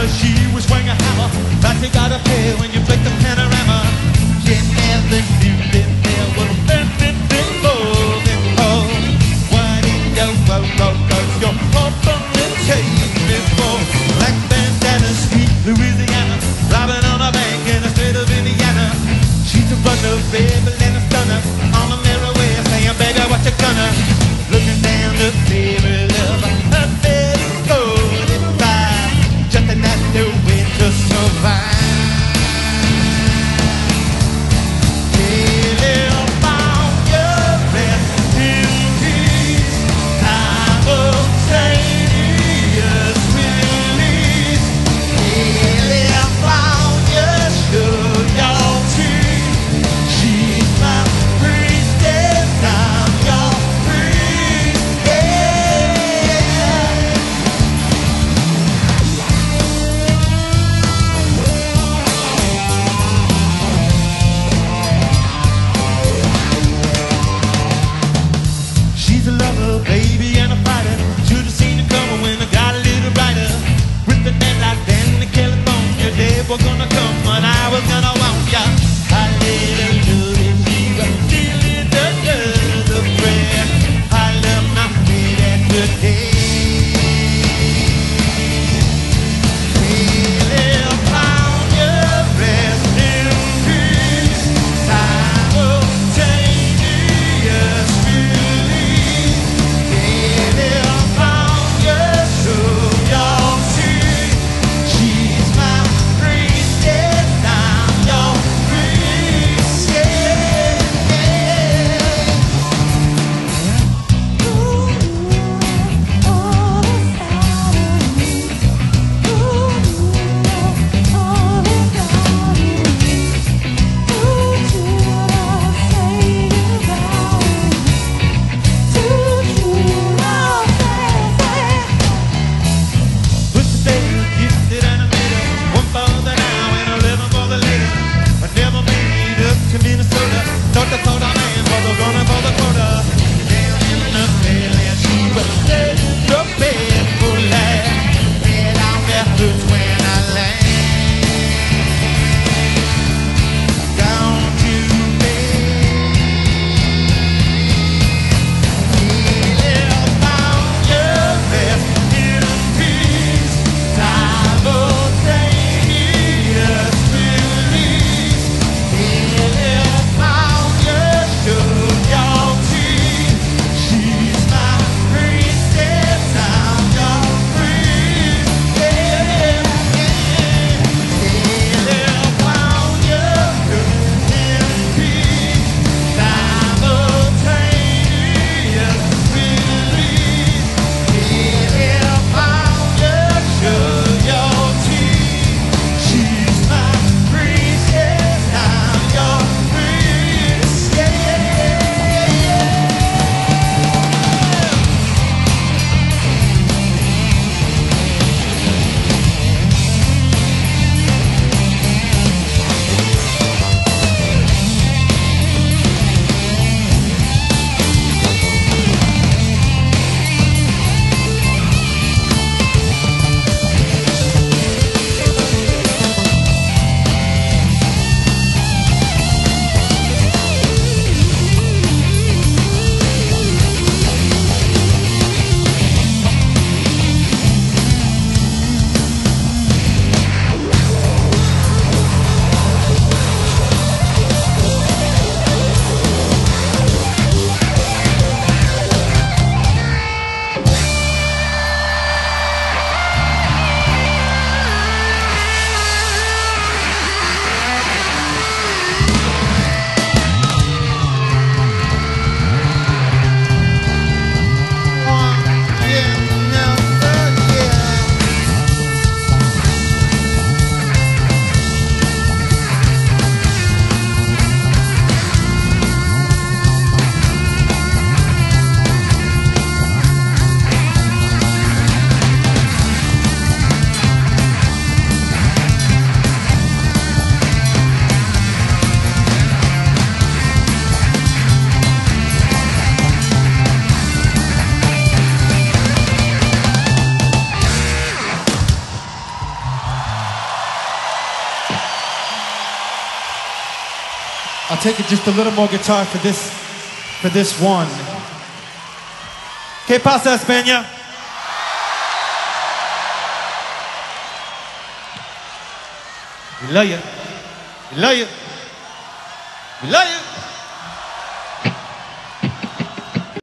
she was wearing a hammer that you gotta pay when you break the panorama. She never knew that there was anything more than home. Why did you go, cause you're up on the chain before. Black bandana, sweet Louisiana, robbing on a bank in the state of Indiana. She's a runner, baby, and a stunner, on a mirror way saying, baby, what you gonna? Looking down the baby love, her bed is cold and fine, just another way to survive. Baby and a fighter, should have seen it coming when I got a little brighter. With the net like Dan in California, they were gonna come when I was gonna want ya. I let her know that she was feeling the prayer. I love my baby today. Well, found your rest in peace, simultaneous release. North Dakota man was going for the quota. Down in the valley, she was setting the bed for life. Head on backwards when I land. Gone to bed. Yeah, found your rest in peace, simultaneous release. Yeah. She's my princess, I'm I'll take it just a little more guitar for this one. ¿Qué pasa, España? We love you. We love you. We love you.